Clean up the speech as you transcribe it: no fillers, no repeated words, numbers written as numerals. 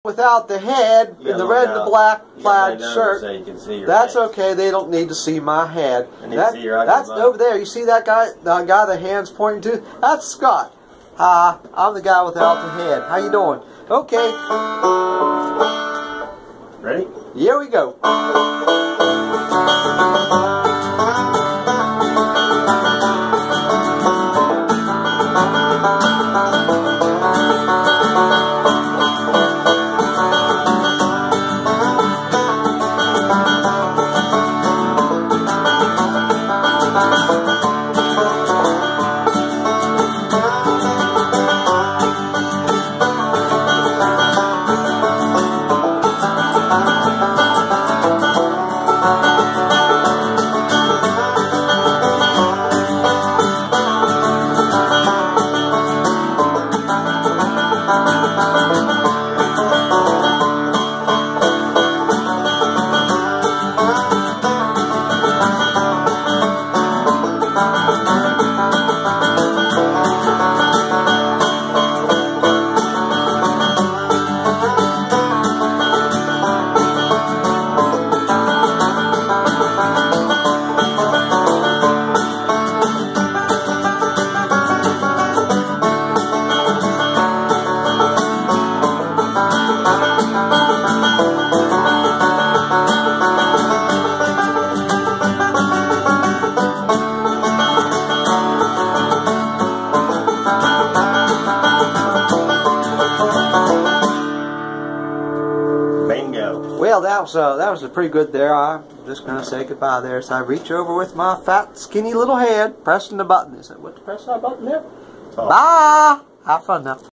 Without the head in the red and the black plaid shirt. So you can see your That's face. okay. They don't need to see my head. See your That's over there. You see that guy? The guy the hand's pointing to? That's Scott. Hi, I'm the guy without the head. How you doing? Okay. Ready? Here we go. Well, that was pretty good there. I'm just going to say goodbye there. So I reach over with my fat, skinny little hand, pressing the button. Is that what to press that button there? Oh. Bye! Have fun now.